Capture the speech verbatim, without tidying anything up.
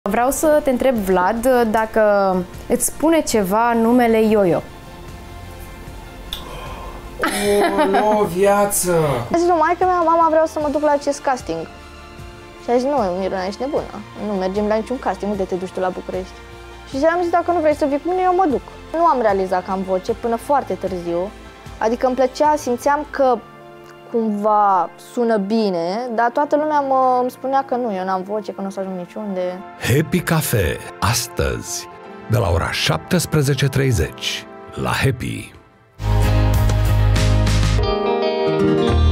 Vreau să te întreb, Vlad, dacă îți spune ceva numele Yo-Yo. O, o viață! A zis, maică mea, mama, vreau să mă duc la acest casting. Și a zis, nu, Miruna, ești nebună. Nu mergem la niciun casting, unde te duci tu la București? Și am zis, dacă nu vrei să vii cu mine, eu mă duc. Nu am realizat că am voce până foarte târziu. Adică îmi plăcea, simțeam că cumva sună bine, dar toată lumea mă, îmi spunea că nu, eu n-am voce, că nu o să ajung niciunde. Happy Cafe, astăzi, de la ora șaptesprezece și treizeci, la Happy.